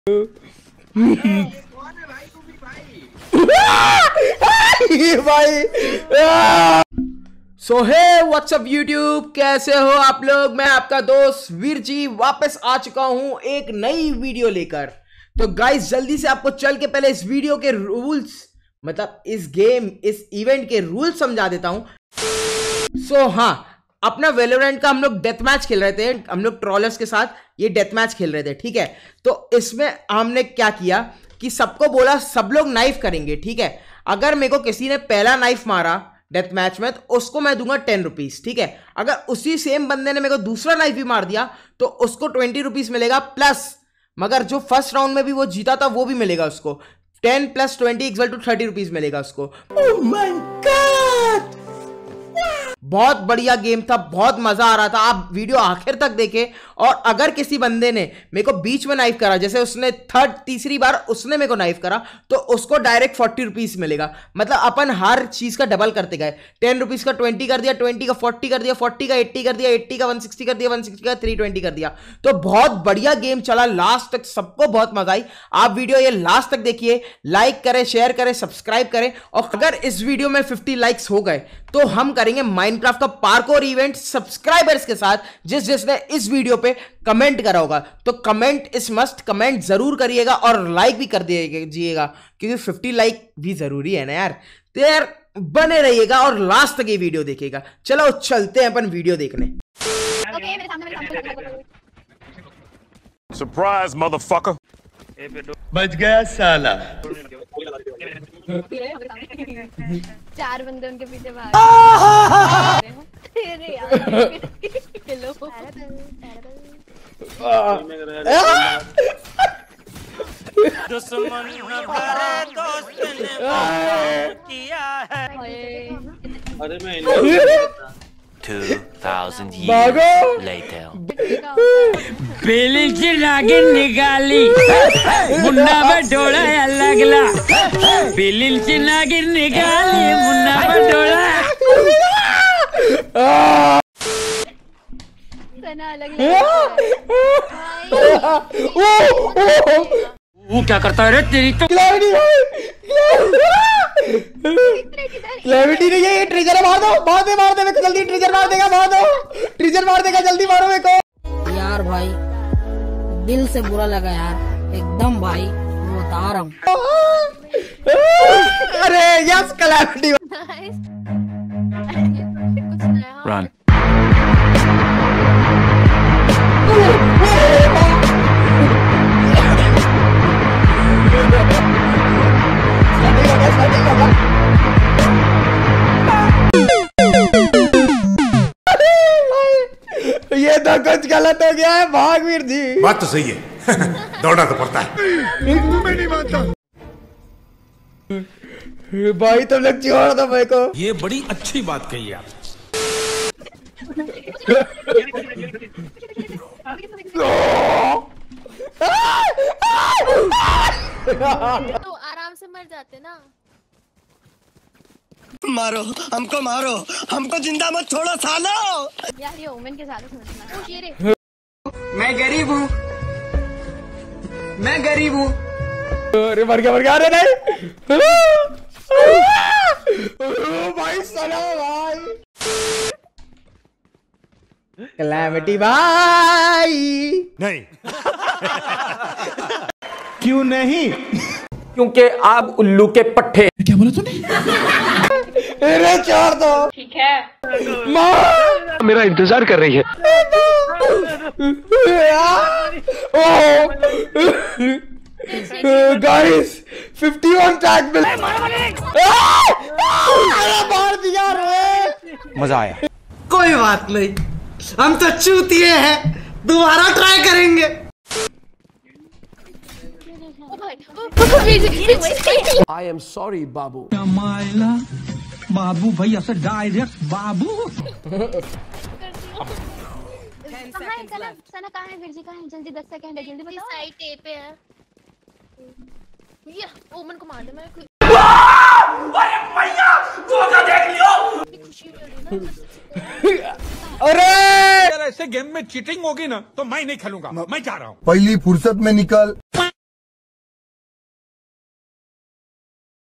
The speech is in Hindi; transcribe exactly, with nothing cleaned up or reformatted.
भाई सो हे व्हाट्सअप यूट्यूब, कैसे हो आप लोग। मैं आपका दोस्त वीर जी वापस आ चुका हूं एक नई वीडियो लेकर। तो गाइस जल्दी से आपको चल के पहले इस वीडियो के रूल्स, मतलब इस गेम इस इवेंट के रूल्स समझा देता हूं। सो so, हाँ, अपना वेलोरेंट का हम लोग डेथ मैच खेल रहे थे, हम लोग ट्रॉलर्स के साथ ये डेथ मैच खेल रहे थे, ठीक है। तो इसमें हमने क्या किया कि सबको बोला सब लोग नाइफ करेंगे, ठीक है। अगर मेरे को किसी ने पहला नाइफ मारा डेथ मैच में तो उसको मैं दूंगा टेन रुपीज, ठीक है। अगर उसी सेम बंदे ने मेरे को दूसरा नाइफ भी मार दिया तो उसको ट्वेंटी रुपीज मिलेगा प्लस, मगर जो फर्स्ट राउंड में भी वो जीता था वो भी मिलेगा उसको ten plus twenty equal to thirty rupees मिलेगा उसको। ओह माय गॉड, बहुत बढ़िया गेम था, बहुत मजा आ रहा था। आप वीडियो आखिर तक देखें। और अगर किसी बंदे ने मेरे को बीच में नाइफ करा, जैसे उसने थर्ड तीसरी बार उसने मेरे को नाइफ करा, तो उसको डायरेक्ट फोर्टी रुपीज मिलेगा। मतलब अपन हर चीज का डबल करते गए। टेन रुपीज का ट्वेंटी कर दिया, ट्वेंटी का फोर्टी कर दिया, फोर्टी का एट्टी कर दिया, एट्टी का वन सिक्सटी कर दिया, वन सिक्सटी का थ्री ट्वेंटी कर दिया। तो बहुत बढ़िया गेम चला, लास्ट तक सबको बहुत मजा आई। आप वीडियो ये लास्ट तक देखिए, लाइक करें, शेयर करें, सब्सक्राइब करें। और अगर इस वीडियो में फिफ्टी लाइक्स हो गए तो हम करेंगे माइनक्राफ्ट का पार्कोर इवेंट सब्सक्राइबर्स के साथ, जिस जिसने इस वीडियो पे कमेंट करा होगा। तो कमेंट इस मस्ट कमेंट जरूर करिएगा और लाइक भी कर दीजिएगा, क्योंकि फिफ्टी लाइक भी जरूरी है ना यार। तो यार बने रहिएगा और लास्ट तक ये वीडियो देखिएगा। चलो चलते हैं अपन वीडियो देखने। सरप्राइज मदरफकर, बच गया साला। चार बंदे उनके पीछे भाग अरे यार हेलो दुश्मन हमारे दोस्त ने किया है। अरे मैं two thousand years later. बेली की नागिन निकाली, मुन्ना बटोला लगला। बेली की नागिन निकाली, मुन्ना बटोला। वो क्या करता है रे तेरी तो क्लैरिटी नहीं है, ये ट्रिगर है। मार दो, मार दे, मार दे मेरे को जल्दी, ट्रिगर मार देगा, मार दो, ट्रिगर मार देगा, जल्दी मारो मेरे को। यार भाई दिल से बुरा लगा यार, एकदम भाई बता रहा हूँ। अरे यस क्लैरिटी। Run. ये तो कुछ गलत हो गया है, भाग वीर जी। बात तो सही है। दौड़ना तो पड़ता है। मैं नहीं मानता भाई तुम लोग छोड़ दो मेरे को। ये बड़ी अच्छी बात कही आप। तो आराम से मर जाते ना। मारो हमको, मारो हमको, जिंदा मत छोड़ो सालो। यार ये ओमेन के साथ समझना। ये रे मैं गरीब हूँ, मैं गरीब हूँ। अरे मर गया, मर गया। अरे नहीं भाई, सलाम भाई। क्लैरिटी भाई नहीं। क्यों नहीं? क्योंकि आप उल्लू के पट्टे। क्या बोला तूने? अरे छोड़ दो, ठीक है। माँ मेरा इंतजार कर रही है। गाइस फिफ्टी वन टैग मिल, मार दिया रे। मजा आया। कोई बात नहीं, हम तो चूतिए हैं, दोबारा ट्राई करेंगे। I am sorry बाबू। बाबू भैया से डायरेक्ट बाबू। कहाँ है सना? सना कहाँ है? फिर जी कहाँ है? जल्दी दस सेकंड है, जल्दी बताओ। साइड ए पे है। ये ओमन को मार दे। मैं अरे भैया धोखा देख लियो। खुशी हो रही है ना। अरे अगर ऐसे गेम में चीटिंग होगी ना तो मैं नहीं खेलूंगा, मैं जा रहा हूँ। पहली फुर्सत में निकल।